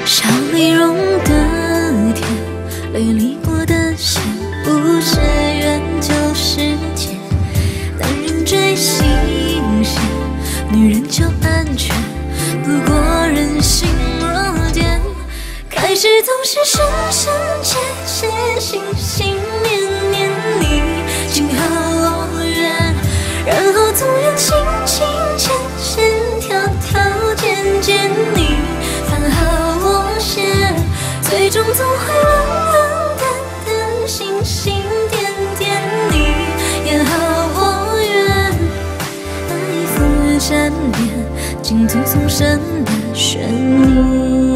笑里融的甜，泪里过的咸，不是缘就是劫。男人最新鲜，女人就安全，不过人心若电。开始总是深深切切，心心念念你，今后我愿，然后纵然轻轻牵线条条渐渐你，放好我先，最终总会冷冷淡淡，心心点点你，演好我愿，那一幅日沾边，尽图纵身的旋律。